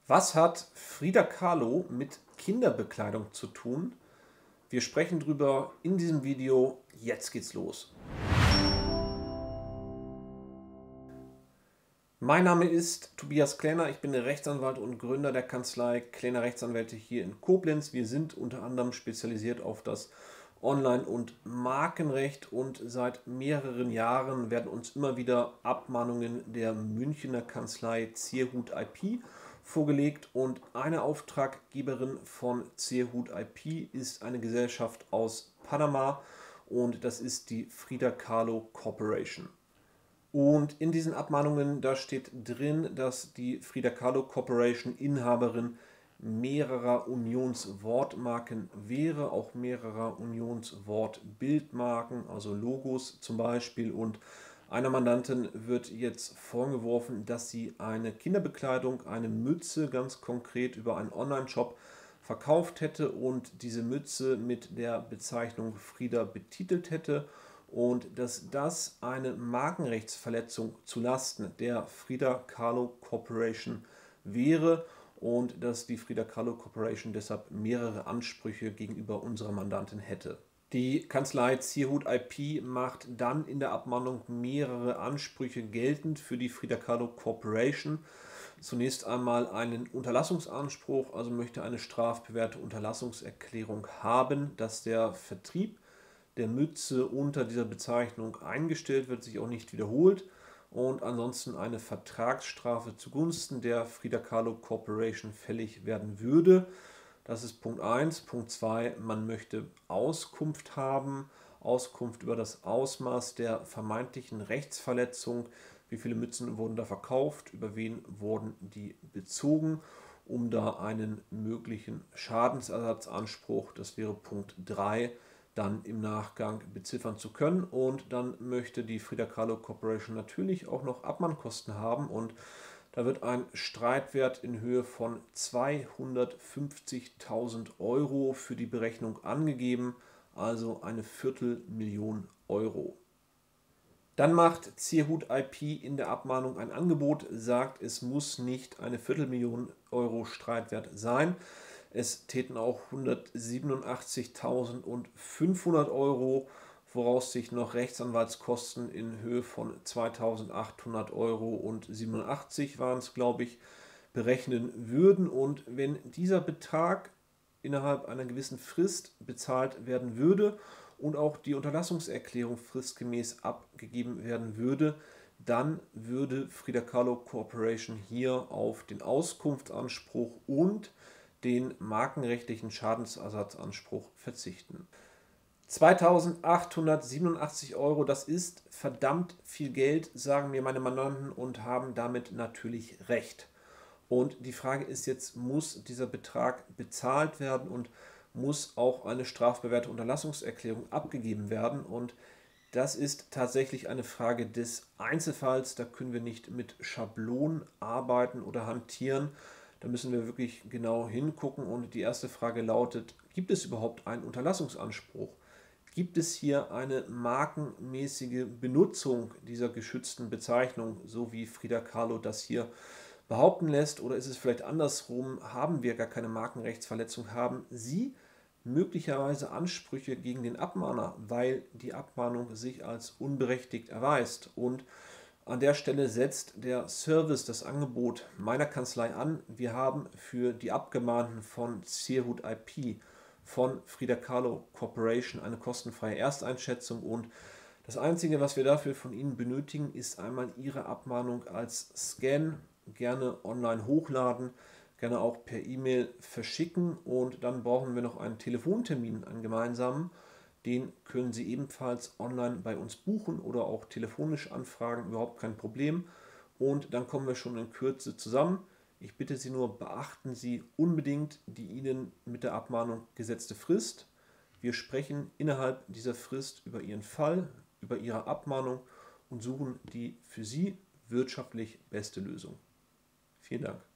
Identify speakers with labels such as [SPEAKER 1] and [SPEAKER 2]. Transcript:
[SPEAKER 1] Was hat Frida Kahlo mit Kinderbekleidung zu tun? Wir sprechen drüber in diesem Video. Jetzt geht's los. Mein Name ist Tobias Klähner, ich bin der Rechtsanwalt und Gründer der Kanzlei Klähner Rechtsanwälte hier in Koblenz. Wir sind unter anderem spezialisiert auf das Online- und Markenrecht und seit mehreren Jahren werden uns immer wieder Abmahnungen der Münchner Kanzlei Zierhut IP vorgelegt und eine Auftraggeberin von Zierhut IP ist eine Gesellschaft aus Panama und das ist die Frida Kahlo Corporation. Und in diesen Abmahnungen, da steht drin, dass die Frida Kahlo Corporation Inhaberin mehrerer Unionswortmarken wäre, auch mehrerer Unionswortbildmarken, also Logos zum Beispiel. Und einer Mandantin wird jetzt vorgeworfen, dass sie eine Kinderbekleidung, eine Mütze ganz konkret über einen Online-Shop verkauft hätte und diese Mütze mit der Bezeichnung Frida betitelt hätte und dass das eine Markenrechtsverletzung zulasten der Frida Kahlo Corporation wäre und dass die Frida Kahlo Corporation deshalb mehrere Ansprüche gegenüber unserer Mandantin hätte. Die Kanzlei Zierhut IP macht dann in der Abmahnung mehrere Ansprüche geltend für die Frida Kahlo Corporation. Zunächst einmal einen Unterlassungsanspruch, also möchte eine strafbewährte Unterlassungserklärung haben, dass der Vertrieb der Mütze unter dieser Bezeichnung eingestellt wird, sich auch nicht wiederholt und ansonsten eine Vertragsstrafe zugunsten der Frida Kahlo Corporation fällig werden würde. Das ist Punkt 1. Punkt 2, man möchte Auskunft haben, Auskunft über das Ausmaß der vermeintlichen Rechtsverletzung, wie viele Mützen wurden da verkauft, über wen wurden die bezogen, um da einen möglichen Schadensersatzanspruch, das wäre Punkt 3, dann im Nachgang beziffern zu können. Und dann möchte die Frida Kahlo Corporation natürlich auch noch Abmahnkosten haben und da wird ein Streitwert in Höhe von 250.000 Euro für die Berechnung angegeben, also eine Viertelmillion Euro. Dann macht Zierhut IP in der Abmahnung ein Angebot, sagt, es muss nicht eine Viertelmillion Euro Streitwert sein. Es täten auch 187.500 Euro, woraus sich noch Rechtsanwaltskosten in Höhe von 2.800 Euro und 87 waren es, glaube ich, berechnen würden. Und wenn dieser Betrag innerhalb einer gewissen Frist bezahlt werden würde und auch die Unterlassungserklärung fristgemäß abgegeben werden würde, dann würde Frida Kahlo Corporation hier auf den Auskunftsanspruch und den markenrechtlichen Schadensersatzanspruch verzichten. 2.887 Euro, das ist verdammt viel Geld, sagen mir meine Mandanten und haben damit natürlich recht. Und die Frage ist jetzt, muss dieser Betrag bezahlt werden und muss auch eine strafbewährte Unterlassungserklärung abgegeben werden? Und das ist tatsächlich eine Frage des Einzelfalls. Da können wir nicht mit Schablonen arbeiten oder hantieren. Da müssen wir wirklich genau hingucken. Und die erste Frage lautet, gibt es überhaupt einen Unterlassungsanspruch? Gibt es hier eine markenmäßige Benutzung dieser geschützten Bezeichnung, so wie Frida Kahlo das hier behaupten lässt? Oder ist es vielleicht andersrum, haben wir gar keine Markenrechtsverletzung, haben Sie möglicherweise Ansprüche gegen den Abmahner, weil die Abmahnung sich als unberechtigt erweist. Und an der Stelle setzt der Service, das Angebot meiner Kanzlei an. Wir haben für die Abgemahnten von Zierhut IP, von Frida Kahlo Corporation eine kostenfreie Ersteinschätzung und das Einzige, was wir dafür von Ihnen benötigen, ist einmal Ihre Abmahnung als Scan, gerne online hochladen, gerne auch per E-Mail verschicken und dann brauchen wir noch einen Telefontermin, einen gemeinsamen. Den können Sie ebenfalls online bei uns buchen oder auch telefonisch anfragen, überhaupt kein Problem. Und dann kommen wir schon in Kürze zusammen. Ich bitte Sie nur, beachten Sie unbedingt die Ihnen mit der Abmahnung gesetzte Frist. Wir sprechen innerhalb dieser Frist über Ihren Fall, über Ihre Abmahnung und suchen die für Sie wirtschaftlich beste Lösung. Vielen Dank.